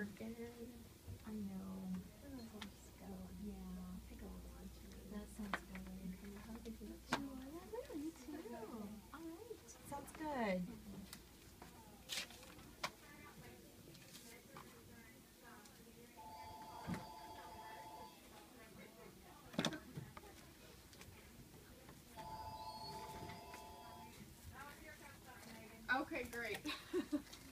working. I know. Let's go. Yeah. Pick a little lunch. That sounds good. Can I hug if you Sure, yeah, me too. All right. Sounds good. Okay, great.